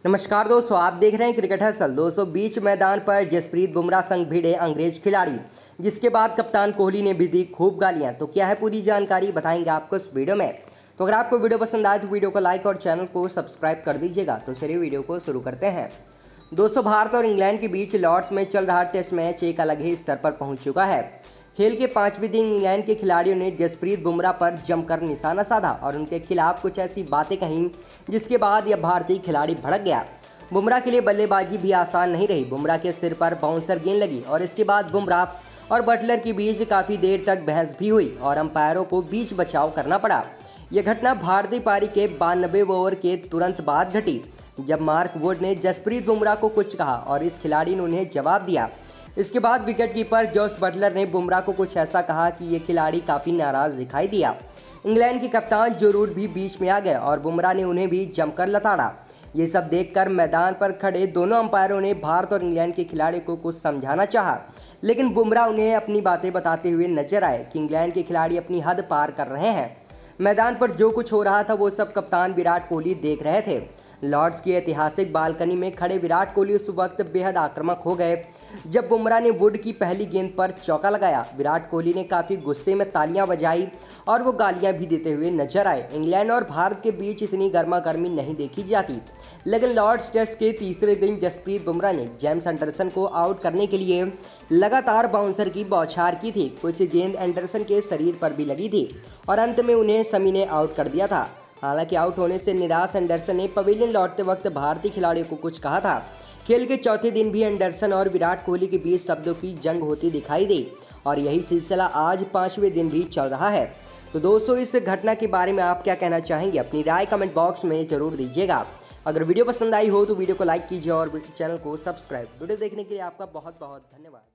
नमस्कार दोस्तों, आप देख रहे हैं क्रिकेट हसल। दोस्तों, बीच मैदान पर जसप्रीत बुमराह संग भिड़े अंग्रेज खिलाड़ी, जिसके बाद कप्तान कोहली ने भी दी खूब गालियां। तो क्या है पूरी जानकारी, बताएंगे आपको इस वीडियो में। तो अगर आपको वीडियो पसंद आए तो वीडियो को लाइक और चैनल को सब्सक्राइब कर दीजिएगा। तो चलिए वीडियो को शुरू करते हैं। दोस्तों, भारत और इंग्लैंड के बीच लॉर्ड्स में चल रहा टेस्ट मैच एक अलग ही स्तर पर पहुंच चुका है। खेल के 5वें दिन इंग्लैंड के खिलाड़ियों ने जसप्रीत बुमराह पर जमकर निशाना साधा और उनके खिलाफ कुछ ऐसी बातें कहीं, जिसके बाद यह भारतीय खिलाड़ी भड़क गया। बुमराह के लिए बल्लेबाजी भी आसान नहीं रही। बुमराह के सिर पर बाउंसर गेंद लगी और इसके बाद बुमराह और बटलर के बीच काफ़ी देर तक बहस भी हुई और अंपायरों को बीच बचाव करना पड़ा। यह घटना भारतीय पारी के 92वें ओवर के तुरंत बाद घटी, जब मार्क वुड ने जसप्रीत बुमराह को कुछ कहा और इस खिलाड़ी ने उन्हें जवाब दिया। इसके बाद विकेटकीपर जोस बटलर ने बुमराह को कुछ ऐसा कहा कि ये खिलाड़ी काफ़ी नाराज़ दिखाई दिया। इंग्लैंड के कप्तान जो रूट भी बीच में आ गए और बुमराह ने उन्हें भी जमकर लताड़ा। ये सब देखकर मैदान पर खड़े दोनों अंपायरों ने भारत और इंग्लैंड के खिलाड़ी को कुछ समझाना चाहा, लेकिन बुमराह उन्हें अपनी बातें बताते हुए नजर आए कि इंग्लैंड के खिलाड़ी अपनी हद पार कर रहे हैं। मैदान पर जो कुछ हो रहा था वो सब कप्तान विराट कोहली देख रहे थे। लॉर्ड्स की ऐतिहासिक बालकनी में खड़े विराट कोहली उस वक्त बेहद आक्रामक हो गए जब बुमराह ने वुड की पहली गेंद पर चौका लगाया। विराट कोहली ने काफ़ी गुस्से में तालियां बजाई और वो गालियां भी देते हुए नजर आए। इंग्लैंड और भारत के बीच इतनी गर्मा गर्मी नहीं देखी जाती, लेकिन लॉर्ड्स टेस्ट के तीसरे दिन जसप्रीत बुमराह ने जेम्स एंडरसन को आउट करने के लिए लगातार बाउंसर की बौछार की थी। कुछ गेंद एंडरसन के शरीर पर भी लगी थी और अंत में उन्हें समी ने आउट कर दिया था। हालांकि आउट होने से निराश एंडरसन ने पवेलियन लौटते वक्त भारतीय खिलाड़ियों को कुछ कहा था। खेल के चौथे दिन भी एंडरसन और विराट कोहली के बीच शब्दों की जंग होती दिखाई दी और यही सिलसिला आज 5वें दिन भी चल रहा है। तो दोस्तों, इस घटना के बारे में आप क्या कहना चाहेंगे, अपनी राय कमेंट बॉक्स में जरूर दीजिएगा। अगर वीडियो पसंद आई हो तो वीडियो को लाइक कीजिए और चैनल को सब्सक्राइब। वीडियो देखने के लिए आपका बहुत बहुत धन्यवाद।